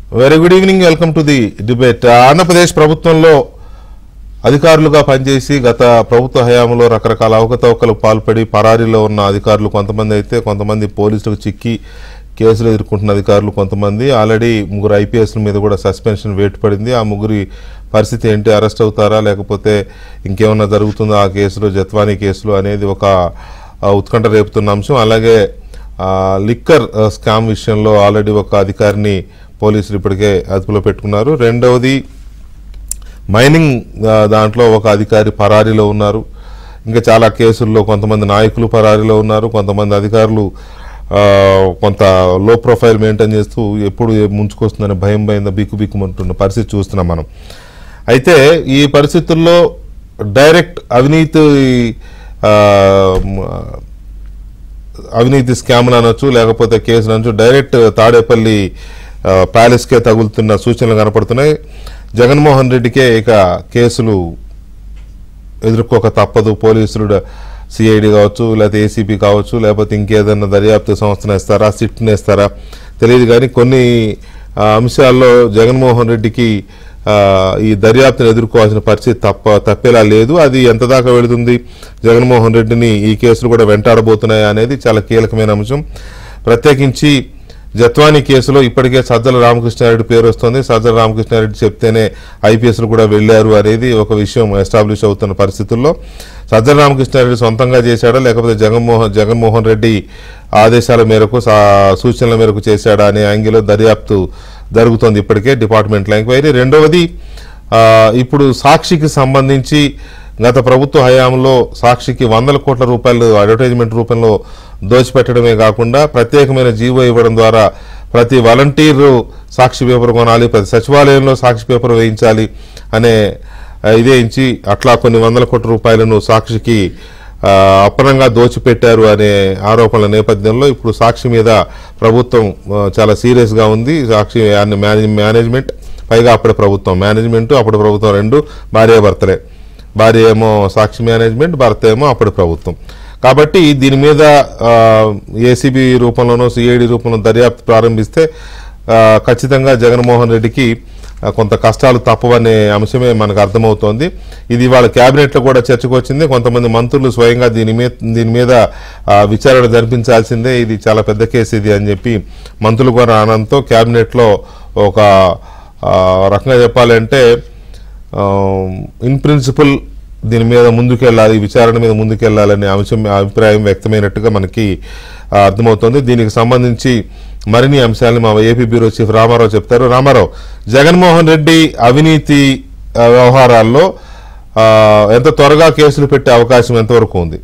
Very good evening, welcome to the debate. Andhra Pradesh ప్రభుత్వంలో అధికారులుగా పనిచేసి గత ప్రభుత్వ హయాంలో రకరకాల అవకతవకలకు పాల్పడి పరారీలో ఉన్న అధికారులు కొంతమంది అయితే, కొంతమంది పోలీసులకు చిక్కి కేసులు ఎదుర్కొంటున్న అధికారులు కొంతమంది, ఆల్రెడీ 3 IPSల మీద కూడా సస్పెన్షన్ వేటు పడింది. ఆ ముగ్గురి పరిస్థితి ఏంటి, అరెస్ట్ అవుతారా లేకపోతే ఇంకేమన్నా జరుగుతుందా ఆ కేసులో, జత్వానీ కేసులో అనేది ఒక ఉత్కంఠ రేపుతున్న అంశం. అలాగే లిక్కర్ స్కామ్ విషయంలో ఆల్రెడీ ఒక అధికారిని పోలీసులు ఇప్పటికే అదుపులో పెట్టుకున్నారు. రెండవది మైనింగ్ దాంట్లో ఒక అధికారి పరారీలో ఉన్నారు. ఇంకా చాలా కేసుల్లో కొంతమంది నాయకులు పరారీలో ఉన్నారు. కొంతమంది అధికారులు కొంత లో ప్రొఫైల్ మెయింటైన్ చేస్తూ ఎప్పుడు ముంచుకొస్తుందనే భయం బిక్కుబిక్కుమంటున్న పరిస్థితి చూస్తున్నాం మనం. అయితే ఈ పరిస్థితుల్లో డైరెక్ట్ అవినీతి స్కామ్లు అనొచ్చు, లేకపోతే కేసులు అనొచ్చు, డైరెక్ట్ తాడేపల్లి ప్యాలెస్కే తగులుతున్న సూచనలు కనపడుతున్నాయి. జగన్మోహన్ రెడ్డికే ఇక కేసులు ఎదుర్కోక తప్పదు. పోలీసులు CID కావచ్చు, లేకపోతే ACP కావచ్చు, లేకపోతే ఇంకేదన్నా దర్యాప్తు సంస్థను ఇస్తారా, సిట్ని ఇస్తారా తెలియదు. కానీ కొన్ని అంశాల్లో జగన్మోహన్ రెడ్డికి ఈ దర్యాప్తును ఎదుర్కోవాల్సిన పరిస్థితి తప్పేలా లేదు. అది ఎంత దాకా వెళుతుంది, జగన్మోహన్ రెడ్డిని ఈ కేసులు కూడా వెంటాడబోతున్నాయా అనేది చాలా కీలకమైన అంశం. ప్రత్యేకించి జత్వానీ కేసులో ఇప్పటికే సజ్జల రామకృష్ణారెడ్డి పేరు వస్తుంది. సజ్జల రామకృష్ణారెడ్డి చెప్తేనే IPSలు కూడా వెళ్లారు అనేది ఒక విషయం ఎస్టాబ్లిష్ అవుతున్న పరిస్థితుల్లో సజ్జల రామకృష్ణారెడ్డి సొంతంగా చేశాడా లేకపోతే జగన్మోహన్ రెడ్డి ఆదేశాల మేరకు సూచనల మేరకు చేశాడా అనే యాంగిల్లో దర్యాప్తు జరుగుతోంది ఇప్పటికే డిపార్ట్మెంటల్ ఎంక్వైరీ. రెండవది ఇప్పుడు సాక్షికి సంబంధించి గత ప్రభుత్వ హయాంలో సాక్షికి 100 కోట్ల రూపాయలు అడ్వర్టైజ్మెంట్ రూపంలో దోచిపెట్టడమే కాకుండా ప్రత్యేకమైన జీవో ఇవ్వడం ద్వారా ప్రతి వాలంటీరు సాక్షి పేపర్ కొనాలి, ప్రతి సచివాలయంలో సాక్షి పేపర్ వేయించాలి అనే ఇదే ఇచ్చి అట్లా కొన్ని 100 కోట్ల రూపాయలను సాక్షికి అప్పనంగా దోచిపెట్టారు అనే ఆరోపణల నేపథ్యంలో ఇప్పుడు సాక్షి మీద ప్రభుత్వం చాలా సీరియస్గా ఉంది. సాక్షి మేనేజ్మెంట్, పైగా అప్పటి ప్రభుత్వం మేనేజ్మెంట్, అప్పటి ప్రభుత్వం రెండు భార్యాభర్తలే. భార్య ఏమో సాక్షి మేనేజ్మెంట్, భర్త ఏమో అప్పటి ప్రభుత్వం. కాబట్టి దీని మీద ACB రూపంలోనో CID రూపంలో దర్యాప్తు ప్రారంభిస్తే ఖచ్చితంగా జగన్మోహన్ రెడ్డికి కొంత కష్టాలు తప్పవనే అంశమే మనకు అర్థమవుతోంది. ఇది వాళ్ళ క్యాబినెట్లో కూడా చర్చకు వచ్చింది. కొంతమంది మంత్రులు స్వయంగా దీని మీద విచారణ జరిపించాల్సిందే, ఇది చాలా పెద్ద కేసు ఇది అని చెప్పి మంత్రులు కూడా అనడంతో క్యాబినెట్లో ఒక రకంగా చెప్పాలంటే ఇన్ ప్రిన్సిపల్ దీని మీద ముందుకెళ్ళాలి, విచారణ మీద ముందుకెళ్లాలనే అభిప్రాయం వ్యక్తమైనట్టుగా మనకి అర్థమవుతోంది. దీనికి సంబంధించి మరిన్ని అంశాలను మా AP బ్యూరో చీఫ్ రామారావు చెప్తారు. రామారావు, జగన్మోహన్ రెడ్డి అవినీతి వ్యవహారాల్లో ఎంత త్వరగా కేసులు పెట్టే అవకాశం ఎంతవరకు ఉంది?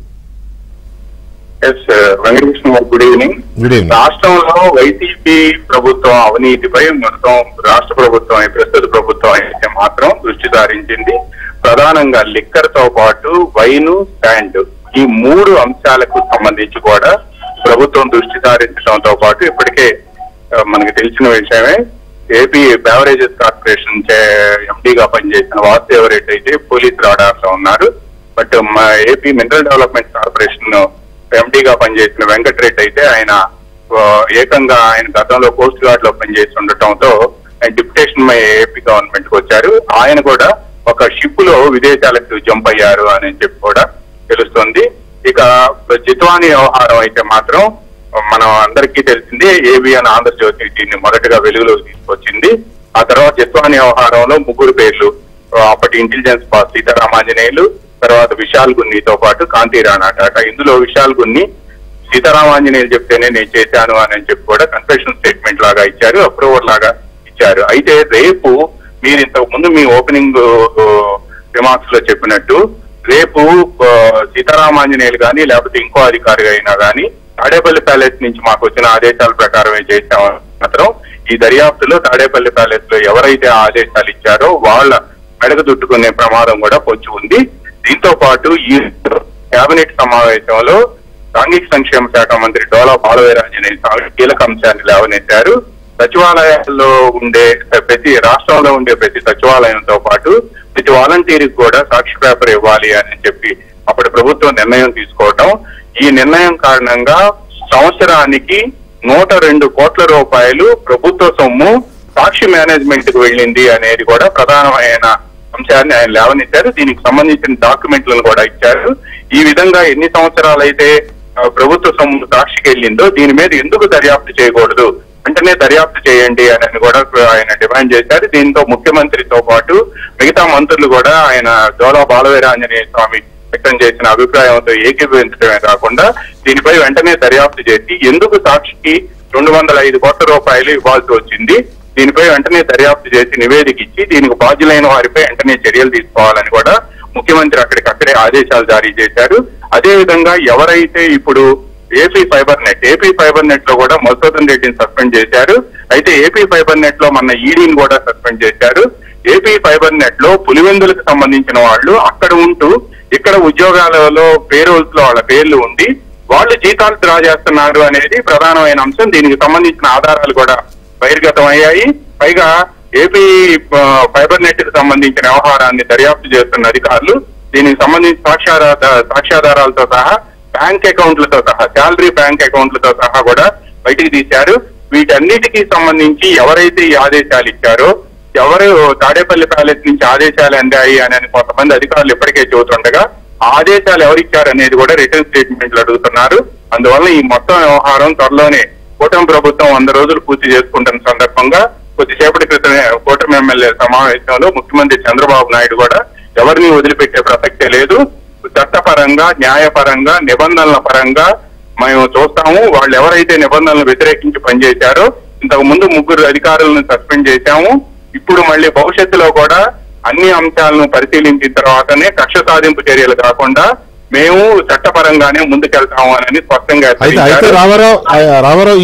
Venkatakrishna, good evening. రాష్ట్రంలో వైసీపీ ప్రభుత్వం అవినీతిపై మొత్తం రాష్ట్ర ప్రభుత్వం, ప్రస్తుత ప్రభుత్వం అయితే మాత్రం దృష్టి సారించింది. ప్రధానంగా లిక్కర్ తో పాటు వైన్, శాండ్, ఈ 3 అంశాలకు సంబంధించి కూడా ప్రభుత్వం దృష్టి సారించడంతో పాటు ఇప్పటికే మనకి తెలిసిన విషయమే ఏపీ బెవరేజెస్ కార్పొరేషన్ MDగా పనిచేసిన వాసుదేవరెడ్డి అయితే పోలీసు రాడార్ లో ఉన్నారు. But AP mineral development corporation MDగా పనిచేసిన వెంకటరెడ్డి అయితే ఆయన ఏకంగా ఆయన గతంలో కోస్ట్ గార్డ్ లో పనిచేసి ఉండటంతో ఆయన డిప్యుటేషన్ ఏపీ గవర్నమెంట్ కు వచ్చారు. ఆయన కూడా ఒక షిప్ లో విదేశాలకు జంప్ అయ్యారు అని చెప్పి కూడా తెలుస్తుంది. ఇక జిత్వానీ వ్యవహారం అయితే మాత్రం మనం అందరికీ తెలిసింది. ABN ఆంధ్రజ్యోతి దీన్ని మొదటగా వెలుగులోకి తీసుకొచ్చింది. ఆ తర్వాత జిత్వానీ వ్యవహారంలో 3 పేర్లు, అప్పటి ఇంటెలిజెన్స్ బాస్ సీతారామాంజనేయులు, తర్వాత విశాల్ గున్నితో పాటు కాంతి రాణా టాటా. ఇందులో విశాల్ గున్ని సీతారామాంజనేయులు చెప్తేనే నేను చేశాను అని చెప్పి కూడా కన్ఫెషన్ స్టేట్మెంట్ లాగా ఇచ్చారు, అప్రూవల్ లాగా ఇచ్చారు. అయితే రేపు మీరు ఇంతకు ముందు మీ ఓపెనింగ్ రిమార్క్స్ లో చెప్పినట్టు రేపు సీతారామాంజనేయులు కానీ లేకపోతే ఇంకో అధికారి అయినా కానీ తాడేపల్లి ప్యాలెస్ నుంచి మాకు వచ్చిన ఆదేశాల ప్రకారమే చేశామని మాత్రం ఈ దర్యాప్తులో తాడేపల్లి ప్యాలెస్ లో ఎవరైతే ఆదేశాలు ఇచ్చారో వాళ్ళ మెడకు చుట్టుకునే ప్రమాదం కూడా పొంచి ఉంది. దీంతో పాటు ఈ కేబినెట్ సమావేశంలో సాంఘిక సంక్షేమ శాఖ మంత్రి డోలా బాలవీరాంజనేయ కీలక అంశాన్ని లేవనెత్తారు. సచివాలయాల్లో ఉండే రాష్ట్రంలో ఉండే ప్రతి సచివాలయంతో పాటు ప్రతి వాలంటీర్కి కూడా సాక్షి పేపర్ ఇవ్వాలి అని చెప్పి అప్పటి ప్రభుత్వం నిర్ణయం తీసుకోవటం. ఈ నిర్ణయం కారణంగా సంవత్సరానికి 102 కోట్ల రూపాయలు ప్రభుత్వ సొమ్ము సాక్షి మేనేజ్మెంట్ కు వెళ్ళింది అనేది కూడా ప్రధానమైన అంశాన్ని ఆయన లేవనెత్తారు. దీనికి సంబంధించిన డాక్యుమెంట్లను కూడా ఇచ్చారు. ఈ విధంగా ఎన్ని సంవత్సరాలైతే ప్రభుత్వ సొమ్ము సాక్షికి వెళ్ళిందో దీని మీద ఎందుకు దర్యాప్తు చేయకూడదు, వెంటనే దర్యాప్తు చేయండి అని కూడా ఆయన డిమాండ్ చేశారు. దీంతో ముఖ్యమంత్రితో పాటు మిగతా మంత్రులు కూడా ఆయన జోలా బాలవీరాంజనేయ స్వామి వ్యక్తం చేసిన అభిప్రాయంతో ఏకీభవించడమే కాకుండా దీనిపై వెంటనే దర్యాప్తు చేసి ఎందుకు సాక్షికి 205 కోట్ల రూపాయలు ఇవ్వాల్సి వచ్చింది, దీనిపై వెంటనే దర్యాప్తు చేసి నివేదిక ఇచ్చి దీనికి బాధ్యులైన వారిపై వెంటనే చర్యలు తీసుకోవాలని కూడా ముఖ్యమంత్రి అక్కడికక్కడే ఆదేశాలు జారీ చేశారు. అదేవిధంగా ఎవరైతే ఇప్పుడు ఏపీ ఫైబర్ నెట్ లో కూడా మధుసూదన్ రెడ్డిని సస్పెండ్ చేశారు. అయితే ఏపీ ఫైబర్ నెట్ లో మన ఈడీని కూడా సస్పెండ్ చేశారు. ఏపీ ఫైబర్ నెట్ లో పులివెందులకు సంబంధించిన వాళ్ళు అక్కడ ఉంటూ ఇక్కడ ఉద్యోగాలలో పేరోల్స్ లో వాళ్ళ పేర్లు ఉండి వాళ్ళు జీతాలు డ్రా చేస్తున్నారు అనేది ప్రధానమైన అంశం. దీనికి సంబంధించిన ఆధారాలు కూడా బహిర్గతం అయ్యాయి. పైగా ఏపీ ఫైబర్ నెట్ కి సంబంధించిన వ్యవహారాన్ని దర్యాప్తు చేస్తున్న అధికారులు దీనికి సంబంధించిన సాక్ష్యాధారాలతో సహా బ్యాంక్ అకౌంట్లతో సహా శాలరీ బ్యాంక్ అకౌంట్లతో సహా కూడా బయటికి తీశారు. వీటన్నిటికీ సంబంధించి ఎవరైతే ఈ ఆదేశాలు ఇచ్చారో, ఎవరు తాడేపల్లి ప్యాలెస్ నుంచి ఆదేశాలు అందాయి అని కొంతమంది అధికారులు ఇప్పటికే చెబుతుండగా ఆదేశాలు ఎవరిచ్చారనేది కూడా రిటర్న్ స్టేట్మెంట్లు అడుగుతున్నారు. అందువల్ల ఈ మొత్తం వ్యవహారం త్వరలోనే కూటమి ప్రభుత్వం 100 రోజులు పూర్తి చేసుకుంటున్న సందర్భంగా కొద్దిసేపటి క్రితమే కూటమి ఎమ్మెల్యే సమావేశంలో ముఖ్యమంత్రి చంద్రబాబు నాయుడు కూడా ఎవరిని వదిలిపెట్టే ప్రసక్తే లేదు, చట్టపరంగా న్యాయపరంగా నిబంధనల పరంగా మేము చూస్తాము, వాళ్ళు ఎవరైతే నిబంధనలు వ్యతిరేకించి పనిచేశారో ఇంతకు ముందు 3 అధికారులను సస్పెండ్ చేశాము, ఇప్పుడు మళ్ళీ భవిష్యత్తులో కూడా అన్ని అంశాలను పరిశీలించిన తర్వాతనే కక్ష సాధింపు చర్యలు కాకుండా మేము చట్టపరంగానే ముందుకెళ్తాము అని స్పష్టంగా. అయితే రామారావు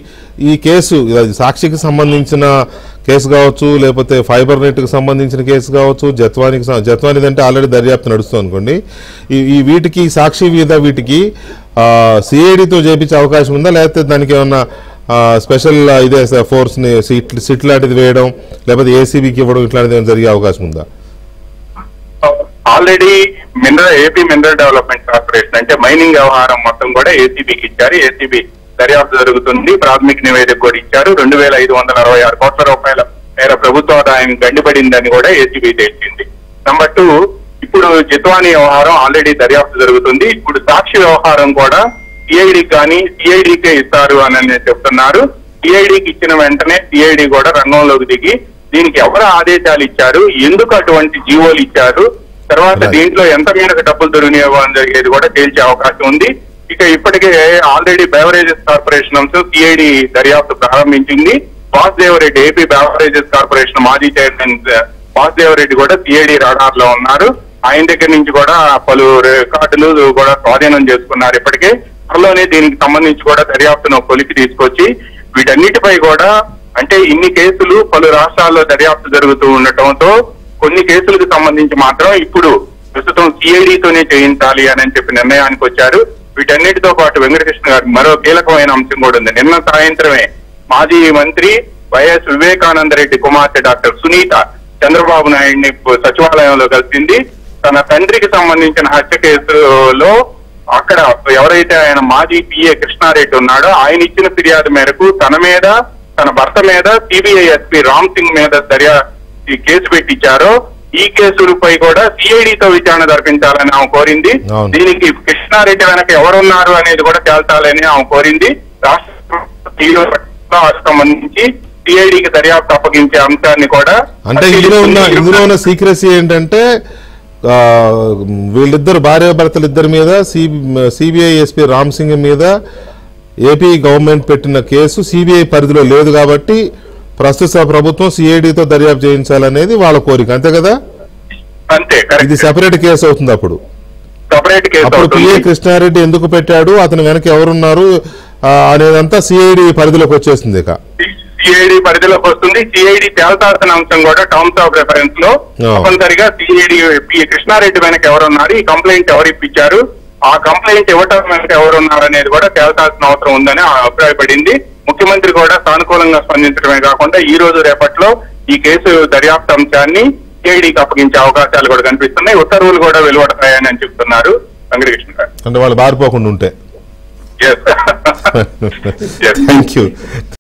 ఈ కేసు సాక్షికి సంబంధించిన కేసు కావచ్చు, లేకపోతే ఫైబర్ నెట్ కి సంబంధించిన కేసు కావచ్చు, జత్వానికి అంటే ఆల్రెడీ దర్యాప్తు నడుస్తుంది అనుకోండి, ఈ వీటికి సాక్షి మీద వీటికి సిఐడితో చేపించే అవకాశం ఉందా, లేకపోతే దానికి ఏమన్నా స్పెషల్ ఇదే ఫోర్స్ ని సిట్ లాంటిది వేయడం లేకపోతే ఏసీబీకి ఇవ్వడం ఇట్లాంటిది జరిగే అవకాశం ఉందా? Already AP mineral development corporation అంటే మైనింగ్ వ్యవహారం మొత్తం కూడా ఏసీబీకి ఇచ్చారు. ఏసీబీ దర్యాప్తు జరుగుతుంది. ప్రాథమిక నివేదిక కూడా ఇచ్చారు. 2566 కోట్ల రూపాయల మేర ప్రభుత్వ ఆదాయం గండిపడిందని కూడా ఏసీబీ తేల్చింది. నెంబర్ 2, ఇప్పుడు జిత్వానీ వ్యవహారం ఆల్రెడీ దర్యాప్తు జరుగుతుంది. ఇప్పుడు సాక్షి వ్యవహారం కూడా సిఐడికి కానీ సిఐడికే ఇస్తారు అని చెప్తున్నారు. సిఐడికి ఇచ్చిన వెంటనే సిఐడి కూడా రంగంలోకి దిగి దీనికి ఎవరు ఆదేశాలు ఇచ్చారు, ఎందుకు అటువంటి జీవోలు ఇచ్చారు, తర్వాత దీంట్లో ఎంత మేరకు డబ్బులు దుర్వినియోగం జరిగేది కూడా తేల్చే అవకాశం ఉంది. ఇక ఇప్పటికే ఆల్రెడీ బెవరేజెస్ కార్పొరేషన్ అంశం సిఐడి దర్యాప్తు ప్రారంభించింది. వాసుదేవరెడ్డి ఏపీ బెవరేజెస్ కార్పొరేషన్ మాజీ చైర్మన్ వాసుదేవరెడ్డి కూడా సిఐడి రాడార్ లో ఉన్నారు. ఆయన దగ్గర నుంచి కూడా పలు రికార్డులు కూడా స్వాధీనం చేసుకున్నారు. ఇప్పటికే త్వరలోనే దీనికి సంబంధించి కూడా దర్యాప్తును కొలికి తీసుకొచ్చి వీటన్నిటిపై కూడా అంటే ఇన్ని కేసులు పలు రాష్ట్రాల్లో దర్యాప్తు జరుగుతూ ఉండటంతో కొన్ని కేసులకు సంబంధించి మాత్రం ఇప్పుడు ప్రస్తుతం సిఐడితోనే చేయించాలి అని చెప్పి నిర్ణయానికి వచ్చారు. వీటన్నిటితో పాటు వెంకటకృష్ణ గారికి మరో కీలకమైన అంశం కూడా ఉంది. నిన్న సాయంత్రమే మాజీ మంత్రి వైఎస్ వివేకానంద రెడ్డి కుమార్తె డాక్టర్ సునీత చంద్రబాబు నాయుడిని సచివాలయంలో కలిసింది. తన తండ్రికి సంబంధించిన హత్య కేసులో అక్కడ ఎవరైతే ఆయన మాజీ పిఏ కృష్ణారెడ్డి ఉన్నాడో ఆయన ఇచ్చిన ఫిర్యాదు మేరకు తన మీద తన భర్త మీద సిబిఐ ఎస్పీ రామ్ సింగ్ మీద ఈ కేసు పెట్టించారో ఈ కేసులపై కూడా సిఐడితో విచారణ జరిపించాలని ఆమె కోరింది. దీనికి కృష్ణారెడ్డి వెనక ఎవరున్నారు అనేది కూడా తేల్చాలని ఆమె కోరింది. రాష్ట్ర సంబంధించి సిఐడికి దర్యాప్తు అప్పగించే అంశాన్ని కూడా అంటే ఇందులో ఉన్న సీక్రెసీ ఏంటంటే వీళ్ళిద్దరు భార్యాభర్తలు ఇద్దరి మీద సిబిఐ ఎస్పీ రామ్ సింగ్ మీద ఏపీ గవర్నమెంట్ పెట్టిన కేసు సిబిఐ పరిధిలో లేదు కాబట్టి ప్రస్తుత ప్రభుత్వం సిఐడితో దర్యాప్తు చేయించాలనేది వాళ్ళ కోరిక, అంతే కదా? అంతే. ఇది సెపరేట్ కేసు అవుతుంది. అప్పుడు పిఏ కృష్ణారెడ్డి ఎందుకు పెట్టాడు, అతని వెనక ఎవరున్నారు అనేదంతా సిఐడి పరిధిలోకి వచ్చేస్తుంది. ఇక సిఐడి పరిధిలోకి వస్తుంది. సిఐడి తేల్చాల్సిన అంశం కూడా టర్మ్స్ ఆఫ్ రెఫరెన్స్ లో తప్పనిసరిగా సిఐడి కృష్ణారెడ్డి వెనక ఎవరున్నారు, ఈ కంప్లైంట్ ఎవరు ఇప్పించారు, ఆ కంప్లైంట్ ఇవ్వటం వెనక ఎవరున్నారు అనేది కూడా తేల్చాల్సిన అవసరం ఉందని అభిప్రాయపడింది. ముఖ్యమంత్రి కూడా సానుకూలంగా స్పందించడమే కాకుండా ఈ రోజు రేపట్లో ఈ కేసు దర్యాప్తు అంశాన్ని సిఐడికి అప్పగించే అవకాశాలు కూడా కనిపిస్తున్నాయి. ఉత్తర్వులు కూడా వెలువడతాయని చెప్తున్నారు వెంకటకృష్ణ గారు. అంటే వాళ్ళు బారిపోకుండా ఉంటే. Thank you.